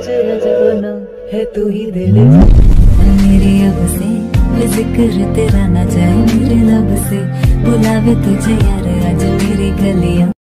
तुझे रजबना है तू ही दिल। मेरी अब से जिक्र तेरा ना जाए मेरे लब से, बुलावे तुझे यार आज मेरी गलियां।